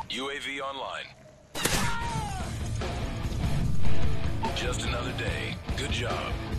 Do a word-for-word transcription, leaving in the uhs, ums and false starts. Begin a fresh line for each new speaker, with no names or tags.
U A V online. Just another day. Good job.